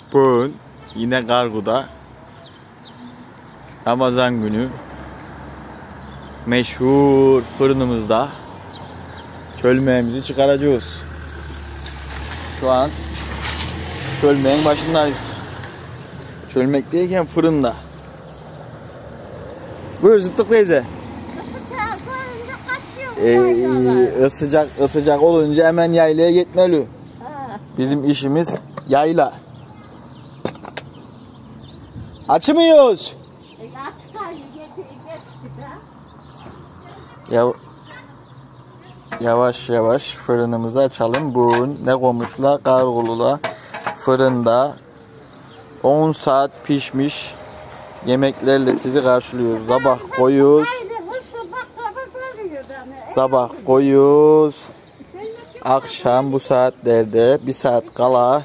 Bugün yine Kargu'da Ramazan günü meşhur fırınımızda çölmeğimizi çıkaracağız. Şu an çölmeğin başındayız. Çölmekteyken fırında. Buyur Zıttık teyze. Isıcak olunca hemen yaylaya gitmeli. Bizim işimiz yayla. Açmıyoruz. Yavaş yavaş fırınımızı açalım. Bugün ne koymuşlar? Kargulu'da fırında 10 saat pişmiş yemeklerle sizi karşılıyoruz. Sabah koyuyoruz. Sabah koyuyoruz. Akşam bu saatlerde 1 saat kala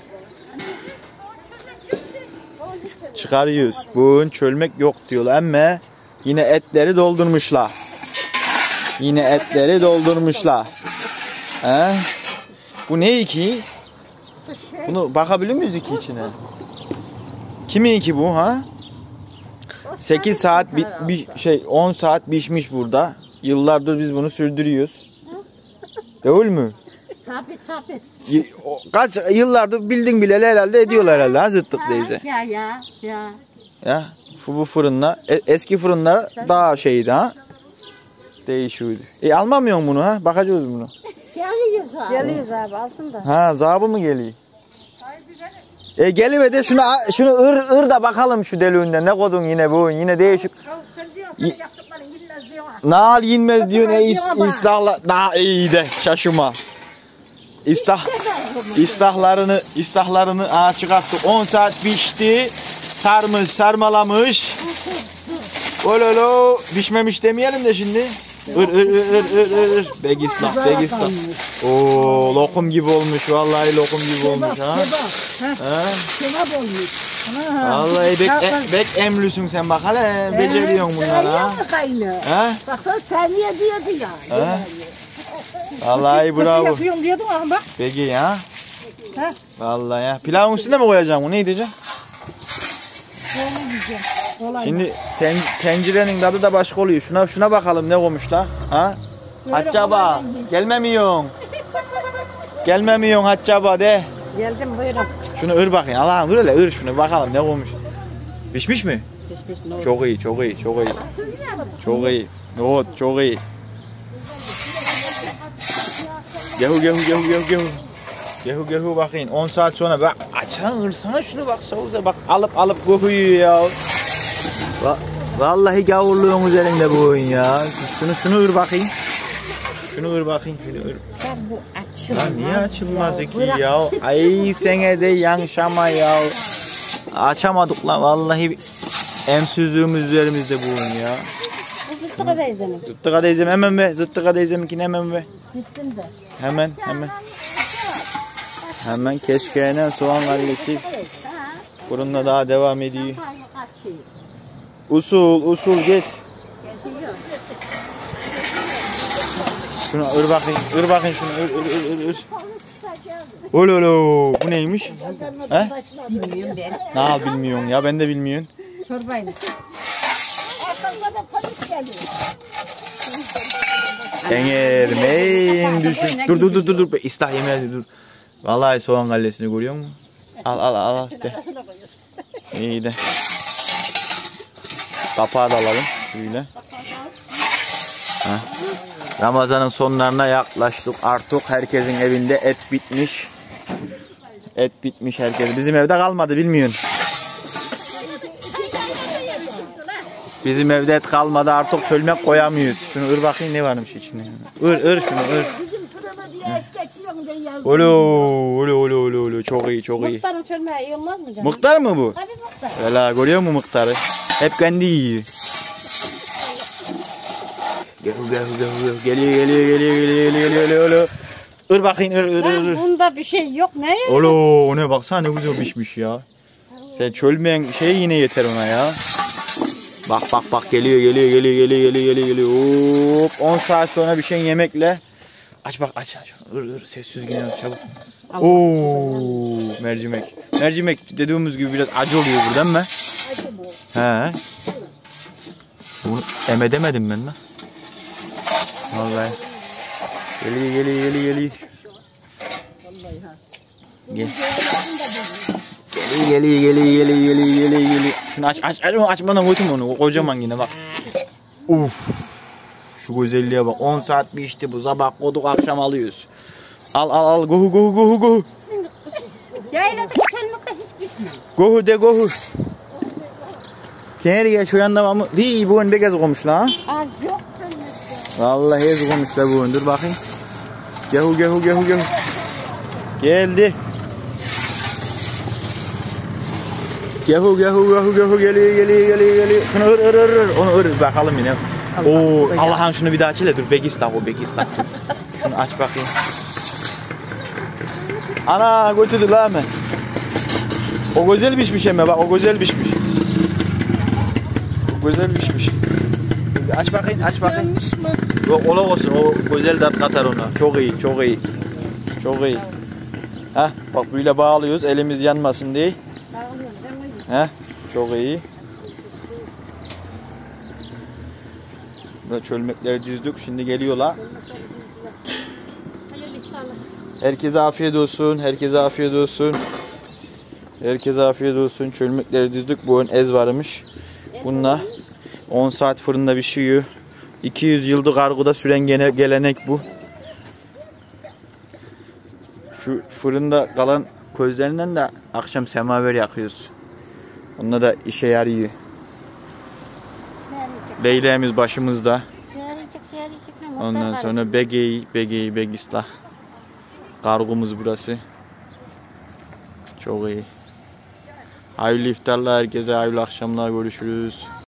çıkarıyoruz. Bugün çölmek yok diyorlar ama yine etleri doldurmuşlar. Yine etleri doldurmuşlar. He? Bu ne ki? Bunu bakabilir miyiz ki içine? Kimin ki bu ha? 8 saat 10 saat pişmiş burada. Yıllardır biz bunu sürdürüyoruz. Değil mi? Tabii. Kaç yıllardır bildin bileli herhalde ediyorlar herhalde ha Zıttık teyze. Ya bu fırınla eski fırınlar daha şeydi ha. Değişiyordu. Almamıyor musun bunu ha? Bakacağız bunu. Geliyoruz abi alsın da. Ha zabı mı geliyor? Geliver de şunu ır da bakalım şu deliğinden. Ne kodun yine bu? Yine değişik. Nal yenmez diyor ne istahla. Na iyi de şaşıma. İstahlarını çıkarttık. 10 saat pişti. Sarmış, sarmalamış. Ololo pişmemiş demeyelim de şimdi. Ir. Begislah. Oo lokum gibi olmuş vallahi lokum gibi olmuş ha. Kebap olmuş. Vallahi bek emlüsün sen bak hele beceriyorsun bunları ha. Bak sen niye diyordu ya. Vallahi bravo. Yapıyorum diyordun ama bak. Peki ya. Vallahi ya. Pilavın üstüne mi koyacağım? Ne diyeceğim? Şimdi tencerenin tadı da başka oluyor. Şuna bakalım ne koymuşlar. Ha? Haccaba. Gelmemiyorsun Haccaba de. Geldim buyurun. Şunu ır bakayım. Allah'ım ır hele ır şunu bakalım ne koymuş. Pişmiş mi? Pişmiş. Çok iyi. Nohut çok iyi. Gehu bakayım. 10 saat sonra bak açan ırsana şunu bak sauza bak alıp kokuyor ya. Vallahi gavurluğun üzerinde bu oyun ya. Şunu ır bakayım. Ya bu açılmaz. Lan niye açılmaz ki ya? Ay sene de yanşama ya. Açamadık lan vallahi emsizliğimiz üzerimizde bu oyun ya. Zıttıka teyzemin. Zıttıka teyzem hemen ve Zıttıka teyzeminkini hemen ve. Bitsin de. Hemen keşkeğine soğan kallesi fırında daha devam ediyor. Usul geç. Şunu ır bakayım şunu ır. Ololo bu neymiş? He? Bilmiyorum ben. Nal bilmiyorsun ya ben de bilmiyorum. Çorbayla. Denirmeyin düşün. Dur. İstah yemez dur. Vallahi soğan kallesini görüyor musun? Al de. İyi de. Kapağı da alalım. Şöyle. Ramazan'ın sonlarına yaklaştık. Artık herkesin evinde et bitmiş. Herkes. Bizim evde kalmadı bilmiyorsun. Bizim evde et kalmadı artık çölmek koyamıyoruz. Şunu ır bakayım ne varmış içinde. Ir şunu ır. Bizim fırını diye es geçiyorsun diye yazdım. Olo çok iyi. Mıhtarın çölmeye iyi olmaz mı canım? Mıhtar mı bu? Hadi mıhtar. Valla görüyor musun mıhtarı? Hep kendi yiyor. Geliyor. Ир bakayım ır. Bunda bir şey yok ne? Olo ona baksana ne güzel pişmiş ya. Sen çölmeyen şey yine yeter ona ya. Bak geliyor. Hop 10 saat sonra bir şey yemekle. Aç şunu ır sessiz gidiyor çabuk. Oo mercimek. Mercimek dediğimiz gibi biraz acı oluyor buradan mı? Acı bu. He. Bunu emedemedim ben lan. Vallahi. Geliyor. Gel. Geliyor. Şunu açmadan koydum onu. O kocaman yine bak. Uf. Şu güzelliğe bak. 10 saat pişti bu. Sabah koyduk akşam alıyoruz. Al. Gohu. Yaylada geçenlikte hiç pişmiyor. Gohu de gohu. Kenarıya şu yanda ama bu ön begaz koymuş lan. Az yok. Vallahi ez koymuşlar bu ön. Dur bakayım. Gehu. Geldi. Gehu geliyor. Şunu ır. Onu ır bakalım yine. Oo Allah'ım şunu bir daha açile dur. Begistah. Şunu aç bakayım. Ana götürdü la hemen. O güzel pişmiş hemen bak o güzel pişmiş. Aç bakayım. Yanmış mı? Yok ola olsun o güzel tat katar ona. Çok iyi. Heh bak böyle bağlıyoruz elimiz yanmasın diye. Heh çok iyi. Burada çölmekleri düzdük şimdi geliyorlar. Herkese afiyet olsun. Çölmekleri düzdük. Bu ön ez varmış. Bununla 10 saat fırında pişiyor. 200 yıldır kargoda süren gelenek bu. Şu fırında kalan közlerinden de akşam semaver yakıyoruz. Onlar da işe yarıyor. Beylerimiz başımızda. Ondan sonra Begistah. Kargomuz burası. Çok iyi. Hayırlı iftarlar herkese, hayırlı akşamlar, görüşürüz.